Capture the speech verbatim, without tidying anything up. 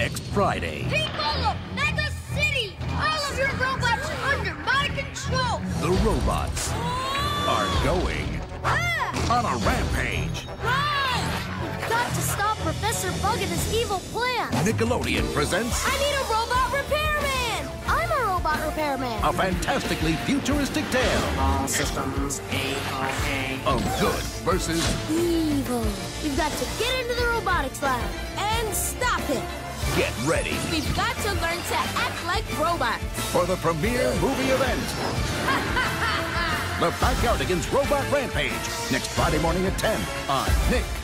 next Friday. People of Mega City! All of your robots are under my control! The robots are going Ah! on a rampage. Run! We've got to stop Professor Bug and his evil plan. Nickelodeon presents I need a robot repairman! I'm a robot repairman. a fantastically futuristic tale All systems A-OK. of good versus Evil. We've got to get into the robotics lab and stop him. Get ready We've got to learn to act like robots. for the premiere movie event. The Backyardigans Robot Rampage, next Friday morning at ten on Nick.